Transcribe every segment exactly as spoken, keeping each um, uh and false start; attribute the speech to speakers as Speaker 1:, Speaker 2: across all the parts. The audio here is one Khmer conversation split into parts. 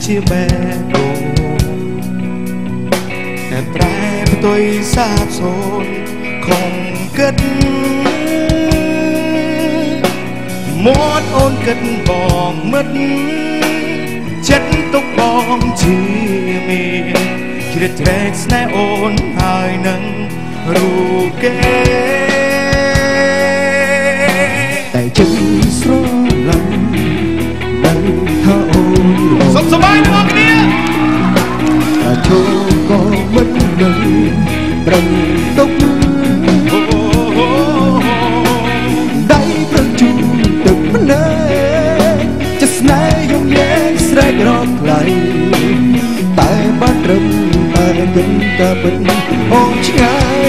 Speaker 1: ជាបែបអូតែប្រែផ្ទុយសាបសូន្យខំគិតមាត់អូនគិតបងមិត្តចិត្តទុកបងជាមានជ្រៀតជ្រែកស្នេហ៍អូនហើយនឹងរូបគេតែចិត្តស្រឡាញ់នៅថាអូនសុខសប្បាយទាំងអស់គ្នាតែជោគក៏មិនដឹងត្រឹមទុកដៃប្រជុំទឹកម្នេจะស្នេហ៍យំលែងស្រែករកថ្លៃតែបានត្រឹមតែគិតតែពិតអូនឆ្ងាយ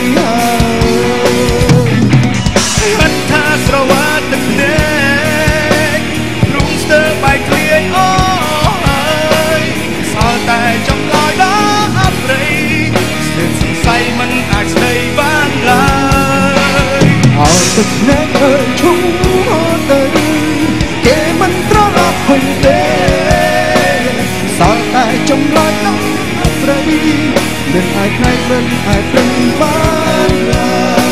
Speaker 1: ហើយមិនថាស្រវាទឹកភ្នែកព្រំស្ទើរបែកធ្លាយអូយសល់តែចំឡើយដល់អប្រិយស្ទើរសង្ស័យមិនអាចស្ដីបានឡើយអោទឹកភ្នែកអើយឈូអូនទៅគេមិនត្រឡប់វិញទេសល់តែចំឡើយដល់អប្រិយមិនអាចខ្លាចមិនអាចព្រឹងបានឡើ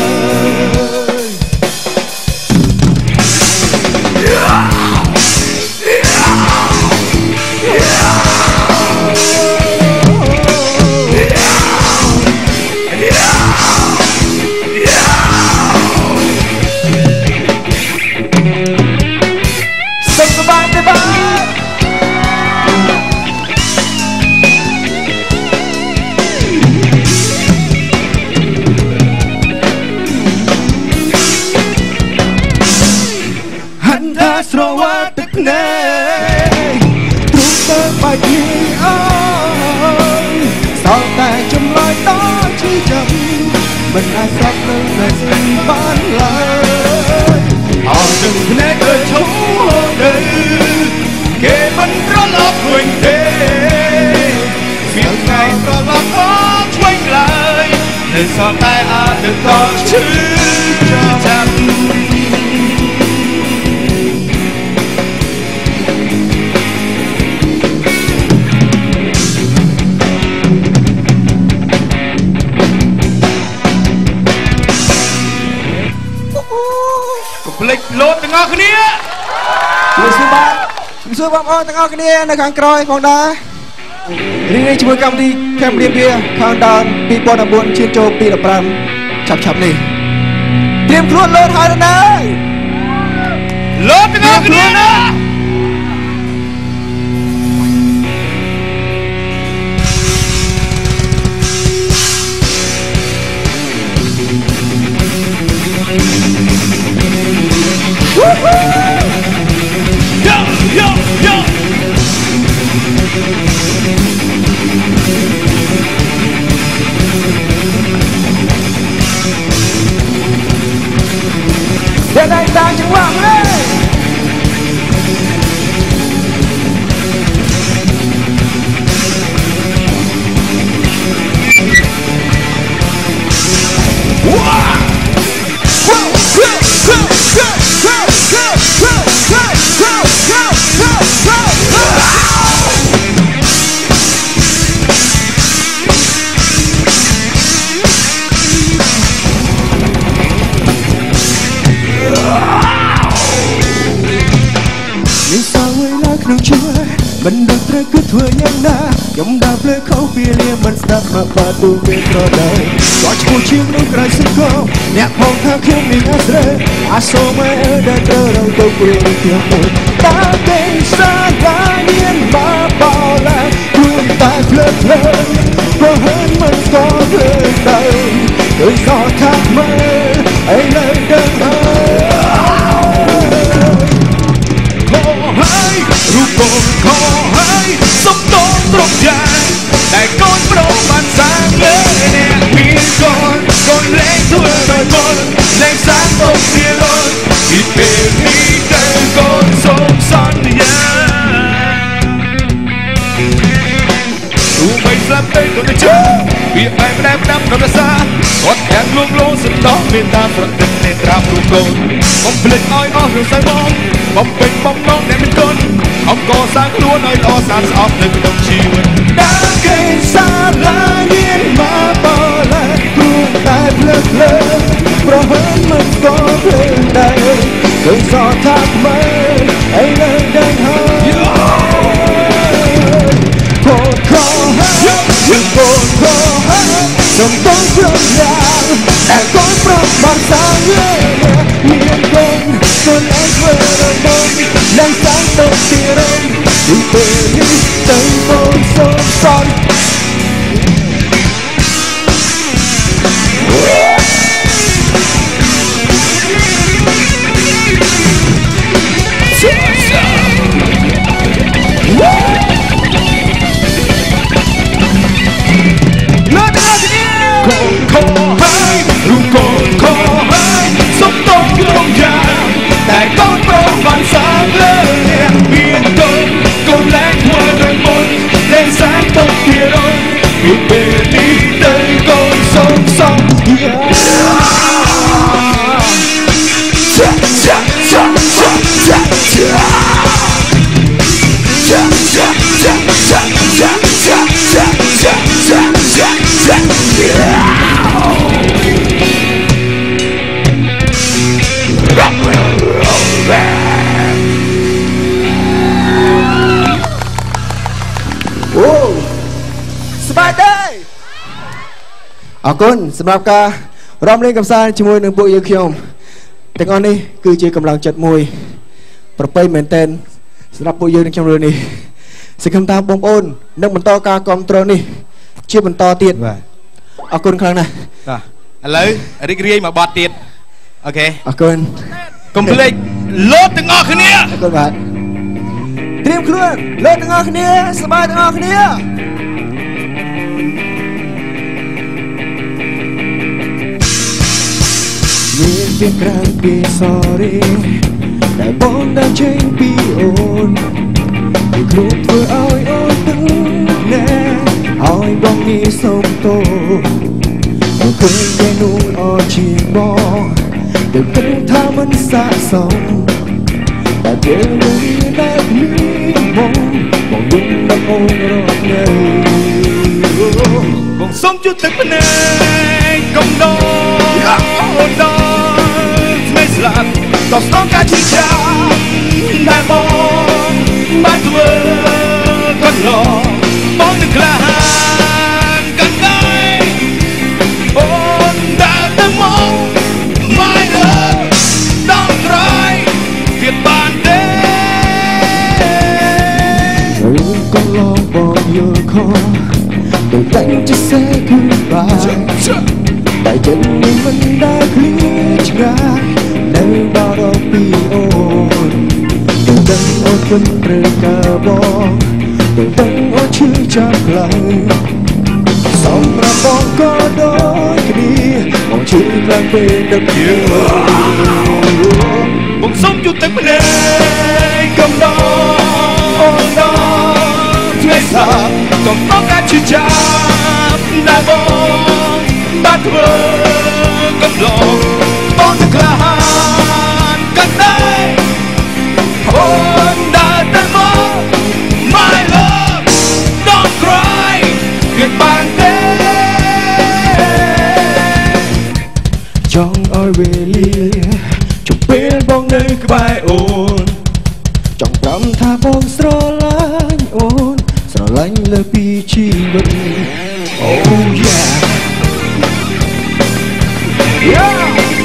Speaker 1: ស្រវាទឹកភ្នែកទ្រូងទៅបាច់នេះអើយសល់តែចម្លើយដល់ជីចាំមិនអាចស្រាប់នៅតែស្ដីបានឡើយអស់ទឹកភ្នែកអើយឈប់ទៅគេមិនត្រឡប់វិញទេមានថ្ងៃត្រឡប់មកឆ្វេងឡើយនៅសល់តែអតីតឈឺចាំភ្លេចលោតទាំងអស់គ្នាជួយសួរបាទជួយសួរបងប្អូនទាំងអស់គ្នានៅខាងក្រោយផងដែររីករាយជាមួយកម្មវិធី Cambodia Countdown ពីរពាន់ដប់បួនឈានចូលពីដប់ប្រាំឆាប់ឆាប់នេះត្រៀមខ្លួនលោតហើយណាលោតទាំងអស់គ្នាណាYo, yo, yo. Giờ này đang chứng hoàng lên. Wow. Wow, wow, wow, wow, wow, wow, wow, wow, wow, wow, wow, wow. មានសវេលាក្នុងជីវិតមិនដឹងត្រូវគឺធ្វើយ៉ាងណាខ្ញុំដើរភ្លើខុសពីលាមិនស្ដាប់មកបាទូគេប្រដៅក៏ឈ្មោះជាងនោះក្រៃសង្គមអ្នកផងថាខ្ញុំមានអាស្រ័យអាសូមឲ្យដែលត្រូវរងទៅព្រោះខ្ញុំទៅតាគេសាឡាមានមកបោឡាខ្លួនតែភ្លើភ្លើព្រោះហើយមិនក៏ភ្លើទៅដោយសោះថាមើលអីលើដឹងហើយរូបកូនខហើយសុំតងត្រង់យ៉ាងតែកូនប្រុសបានសាងលើអ្នកមានកូនកូនលេងធ្វើដោយកូនលេងសាងទុកជាលូនពីពេលនេះទៅកូនសូមសន្យាទោះបីស្លាប់ទៅក៏ទៅជើវាបែបដែបដាប់នៅរសាគាត់ទាំងលួងលោសន្តោសមានតាមប្រតិទនេត្រារូបកូនបំភ្លេចឲ្យអស់រឿងសៅបងបំពេញបំណងអ្នកមានគុណ
Speaker 2: អង្គសាខ្លួនឲ្យល្អស្អាតស្អប់នៅក្នុងជីវិត
Speaker 1: ដើរគេសាឡាមានមកបលាគ្រូតែភ្លើភ្លើប្រហែលមិនក៏ភ្លើដែរឃើញសតថាថ្មីអីនៅដើរហើយខូចខោហើយកូនខោហើយសូមต้องព្រមយ៉ាងតែកូនប្រុសបានសាងមានកូនកូនឯងធ្វើរំបងឡើងសាងទៅទីរំពីពេលនេះទៅកូនសូមសន់ពីពេលនេះទៅកូនសូមសងចាចាចាចាចាចាចាចាចាចាចាចាចាចាចាអូสบายดีអរគុណសម្រាប់ការរាំលេងកម្សាន្តជាមួយនឹងពួកយើងខ្ញុំទាំងអស់នេះគឺជាកម្លាំងចិត្តមួយប្រពៃមែនតែនសម្រាប់ពួកយើងនឹងខ្ញុំលើនេះសង្ឃឹមថាបងប្អូននឹងបន្តការគ្រប់គ្រងនេះជាបន្តទៀតបាទអរគុណខ្លាំងណាស់
Speaker 2: បាទឥឡូវរីករាយមកបត់ទៀតអូខេ
Speaker 1: អរគុណ
Speaker 2: កុំភ្លេចលោតទាំងអស់គ្នា
Speaker 1: អរគុណបាទត្រៀមខ្លួនលោតទាំងអស់គ្នាសប្បាយទាំងអស់គ្នាមានពីក្រៅពី sorry តែបងដើរចេញពីអូនពីគ្រប់ធ្វើឲ្យអូនទឹកណែឲ្យបងនេះសុំទោសមកឃើញតែនោះអត់ជាបងតែគិតថាមិនស័ក្តិសមតែពេលនេះតែមានបងបងយំដល់អូនរត់នៅ
Speaker 2: បងសុំជួយទឹកភ្នែកកុំដោអូនដោไม่สลับก็ต้องการที่จะได้มองบ้านเธอก็รอมองนึกลานกันได้โอ้ดาวแต่มองไม่เลิกต้องใครเพียบปานเด้
Speaker 1: เธอก็ลองบอกอยู่คอแต่ตั้งจะเสียคืนไปแต่ฉันนี่มันได้คลีชง่ายในบารมีโอนตั้งตั้งโอคนเรื่องกระบอกตั้งตั้งโอชื่อจากไกลสองระบอกก็โดนคดีมองชื่อกลางเป็นดับเยือก
Speaker 2: มองส่งอยู่แต่เมื่อไหร่กำลังโอนดอนช่วยสับต้องต้องการชื่อจากได้บอกบ้านเธอกำลังต้องจะกล้ากันได้คนได้แต่มอง My love don't cry เกิดบางเต้
Speaker 1: จองเอาเวลีจงเป็นบ้องในกบายโอนจงปรำท่าบ้องสระลันโอนสระลันเลปีชีวิต Oh yeah Yeah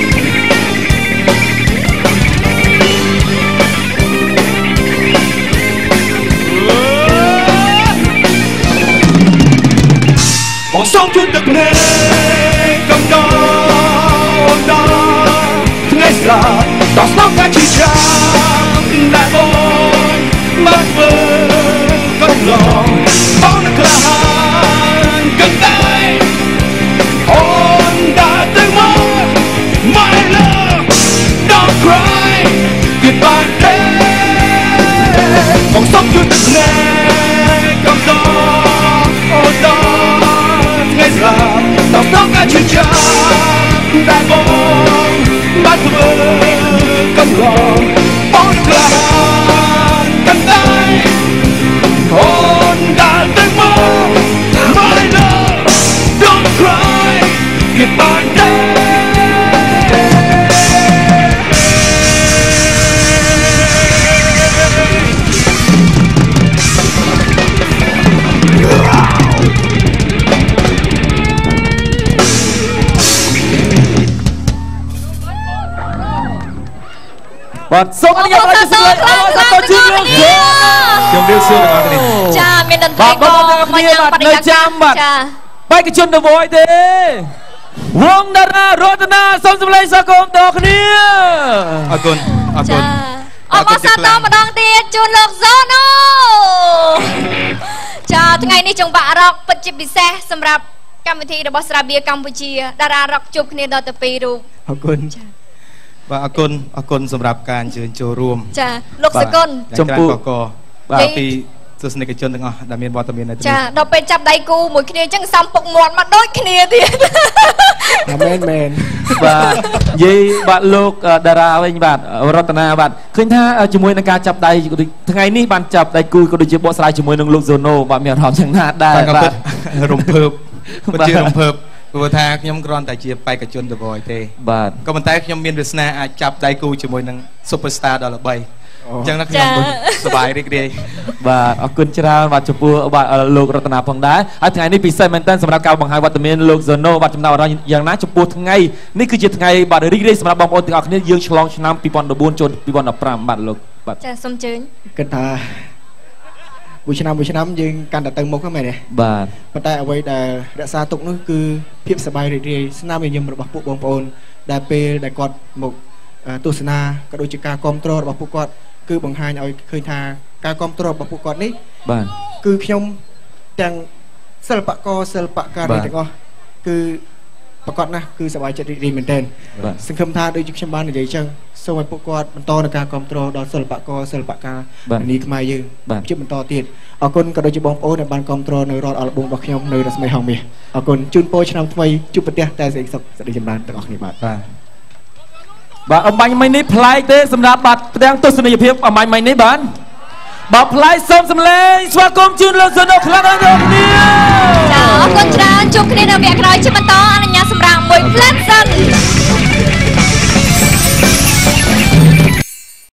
Speaker 2: បងសូមជួយទឹកភ្នែកកំដរដល់ថ្ងៃស្លាប់ដល់ស្នងការជាចាំតែបងមកធ្វើកំឡងបងនឹងក្លាហានកាន់តែអូនដើរទៅមក My love don't cry goodbye បងសូមជួយទឹកភ្នែកកំដរដល់ថ្ងៃស្លាប់ដល់ស្នងការជាចាំតែបងមកធ្វើកំឡងបងនឹងក្លាហានកាន់តែ
Speaker 3: បាទសូមអនុញ្ញាតឲ្យសម្លេងអបអរសាទរជូនលោក
Speaker 2: ខ្ញុំរៀបសួរទាំងអស់គ្នា
Speaker 4: ចាមានតន្ត្រីក៏មកញ៉ាំបរិយាកាសចា
Speaker 3: បេក្ខជនទៅវយទេវងតារារតនាសូមសម្លេងសកលដល់គ្នា
Speaker 2: អរគុណអរគុណ
Speaker 4: អបអរសាទរម្ដងទៀតជូនលោកសូណូចាថ្ងៃនេះចង្វាក់រ៉ុកពិតជាពិសេសសម្រាប់កម្មវិធីរបស់ស្រាបៀរកម្ពុជាតារារ៉ុកជួបគ្នាដល់ទៅពីររូប
Speaker 2: អរគុណបាទអរគុណអរគុណសម្រាប់ការអញ្ជើញចូលរួម
Speaker 4: ចាលោកសកុន
Speaker 2: ចំពោះកកបាទពីទស្សនិកជនទាំងអស់ដែលមានវត្តមាននៅទីនេះ
Speaker 4: ចាដល់ពេលចាប់ដៃគូមួយគ្នាអញ្ចឹងសំពុកមាត់មកដូចគ្នាទៀត
Speaker 3: មែនមែនបាទនិយាយបាទលោកតារាវិញបាទរតនាបាទឃើញថាជាមួយនឹងការចាប់ដៃថ្ងៃនេះបានចាប់ដៃគូក៏ដូចជាបកស្រាយជាមួយនឹងលោក Zono បាទមានអារម្មណ៍យ៉ាងណាដែរ
Speaker 2: បាទរំភើបពិតជារំភើបព្រោះថាខ្ញុំគ្រាន់តែជាបេក្ខជនទៅវយទេ
Speaker 3: បាទ
Speaker 2: ក៏ប៉ុន្តែខ្ញុំមានវាសនាអាចចាប់ដៃគូជាមួយនឹង Superstar ដល់ល្បីអញ្ចឹងណាខ្ញុំសប្បាយរីករាយ
Speaker 3: បាទអរគុណច្រើនបាទចំពោះបាទលោករតនាផងដែរហើយថ្ងៃនេះពិសេសមែនតើសម្រាប់ការបង្ហាញវត្តមានលោក Zono បាទចំណាប់អារម្មណ៍យ៉ាងណាចំពោះថ្ងៃនេះគឺជាថ្ងៃបាទរីករាយសម្រាប់បងប្អូនទាំងអស់គ្នាយើងឆ្លងឆ្នាំពីរពាន់ដប់បួនចូលពីរពាន់ដប់ប្រាំបាទលោក
Speaker 4: បាទចាសូមអញ្ជើញ
Speaker 1: គិតថាមួយឆ្នាំមួយឆ្នាំយើងកាន់តែទៅមុខហ្នឹងមែនទេ
Speaker 3: បាទ
Speaker 1: ប៉ុន្តែអ្វីដែលរក្សាទុកនោះគឺភាពសប្បាយរីករាយស្នាមញញឹមរបស់ពួកបងប្អូនដែលពេលដែលគាត់មកទស្សនាក៏ដូចជាការគ្រប់គ្រងរបស់ពួកគាត់គឺបង្ហាញឲ្យឃើញថាការគ្រប់គ្រងរបស់ពួកគាត់នេះ
Speaker 3: បាទ
Speaker 1: គឺខ្ញុំទាំងសិល្បករសិល្បការីទាំងអស់គឺប្រកបណាស់គឺសប្បាយចិត្តរីករាយមែនទែនសង្ឃឹមថាដូចជាខ្ញុំបាននិយាយចឹងសូមឲ្យពួកគាត់បន្តនៅការគ្រប់គ្រងដល់សិល្បករសិល្បកានីខ្មែរយើងជាបន្តទៀតអរគុណក៏ដូចជាបងប្អូនដែលបានគ្រប់គ្រងនៅរាល់អាល់ប៊ុមរបស់ខ្ញុំនៅរស្មីហងមាសអរគុណជូនពរឆ្នាំថ្មីជួបប្រទេសតែសេចក្ដីសុខសេចក្ដីចម្រើនទាំងអស់គ្នាបាទ
Speaker 3: បាទបាទអំបញ្ញមិញនេះប្លែកទេសម្រាប់បាត់ទាំងទស្សនីយភាពអំបញ្ញមិញនេះបាទបាទប្លែកសូមសម្លេងស្វាគមន៍ជូនលោក Zono ខ្លាំងណាស់លោកគ្នា
Speaker 4: ចាអរគុណច្រើនជួបគ្នានៅវគ្គក្រោយជាបន្តអនុញ្ញាតសម្រាប់មួយផ្លែសិន